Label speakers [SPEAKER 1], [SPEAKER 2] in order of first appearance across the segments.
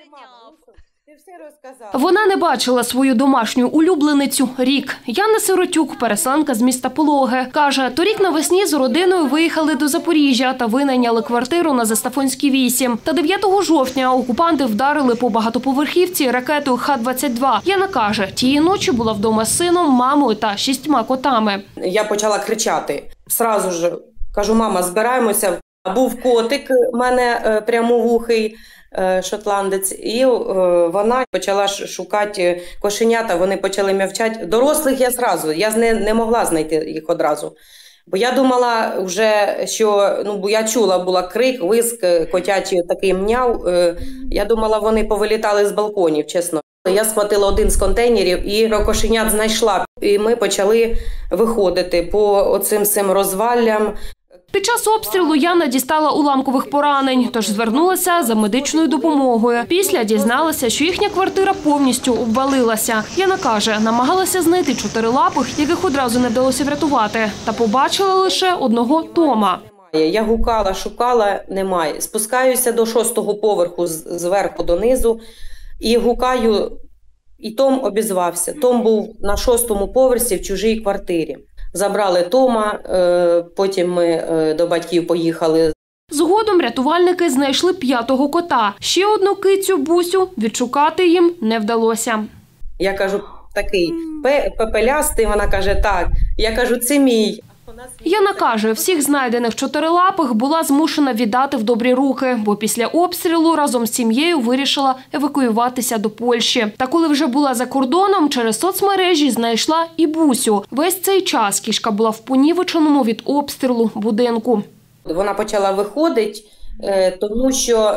[SPEAKER 1] Вона не бачила свою домашню улюбленицю рік. Яна Сиротюк – переселенка з міста Пологи. Каже, торік навесні з родиною виїхали до Запоріжжя та винайняли квартиру на Застафонській 8. Та 9 жовтня окупанти вдарили по багатоповерхівці ракетою Х-22. Яна каже, тієї ночі була вдома з сином, мамою та 6 котами.
[SPEAKER 2] Я почала кричати. Сразу ж кажу, мама, збираємося. Був котик у мене прямовухий, шотландець, і вона почала шукати кошенята, вони почали м'явчати. Дорослих я не могла знайти їх одразу. Бо я думала вже, що, бо я чула, була крик, виск, котячий такий мняв. Я думала, вони повилітали з балконів, чесно. Я схватила один з контейнерів і кошенят знайшла. І ми почали виходити по оцим розваллям.
[SPEAKER 1] Під час обстрілу Яна дістала уламкових поранень, тож звернулася за медичною допомогою. Після дізналася, що їхня квартира повністю обвалилася. Яна каже, намагалася знайти чотирилапих, яких одразу не вдалося врятувати, та побачила лише одного Тома.
[SPEAKER 2] Я гукала, шукала, немає. Спускаюся до 6-го поверху, зверху донизу, і гукаю, і Том обізвався. Том був на 6-му поверсі в чужій квартирі. Забрали Тома, потім ми до батьків поїхали.
[SPEAKER 1] Згодом рятувальники знайшли 5-го кота. Ще одну кицю Бусю відшукати їм не вдалося.
[SPEAKER 2] Я кажу, такий пепелястий, вона каже, так. Я кажу, це мій.
[SPEAKER 1] Яна каже, всіх знайдених чотирилапих була змушена віддати в добрі руки, бо після обстрілу разом з сім'єю вирішила евакуюватися до Польщі. Та коли вже була за кордоном, через соцмережі знайшла і Бусю. Весь цей час кішка була в понівеченому від обстрілу будинку.
[SPEAKER 2] Вона почала виходити, тому що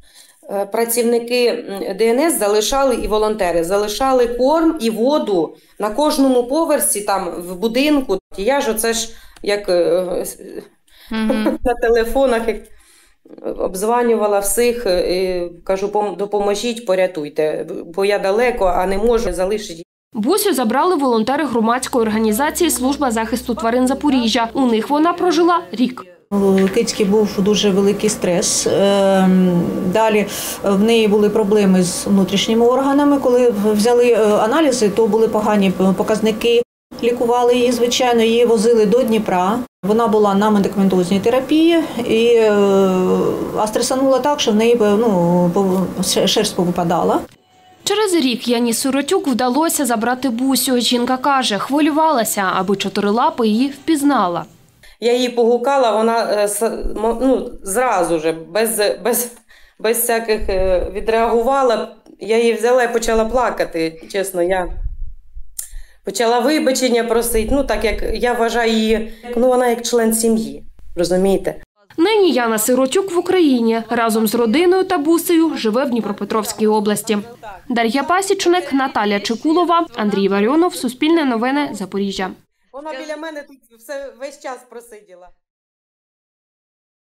[SPEAKER 2] працівники ДСНС залишали, і волонтери залишали корм і воду на кожному поверсі там в будинку. Я ж оце ж як на телефонах обзванювала всіх, і кажу, допоможіть, порятуйте, бо я далеко, а не можу залишити.
[SPEAKER 1] Бусю забрали волонтери громадської організації «Служба захисту тварин Запоріжжя». У них вона прожила рік.
[SPEAKER 3] У кицьки був дуже великий стрес. Далі в неї були проблеми з внутрішніми органами. Коли взяли аналізи, то були погані показники. Лікували її, звичайно, її возили до Дніпра. Вона була на медикаментозній терапії, а стресанула так, що в неї шерсть повипадала.
[SPEAKER 1] Через рік Яні Сиротюк вдалося забрати Бусю. Жінка каже, хвилювалася, аби чотирилапа її впізнала.
[SPEAKER 2] Я її погукала, вона зразу ж, без всяких відреагувала. Я її взяла і почала плакати, чесно. Я почала вибачення просити, так як я вважаю її, вона як член сім'ї, розумієте?
[SPEAKER 1] Нині Яна Сиротюк в Україні. Разом з родиною та Бусею живе в Дніпропетровській області. Дар'я Пасічник, Наталя Чекулова, Андрій Варіонов, Суспільне новини, Запоріжжя.
[SPEAKER 2] Вона біля мене тут весь час просиділа.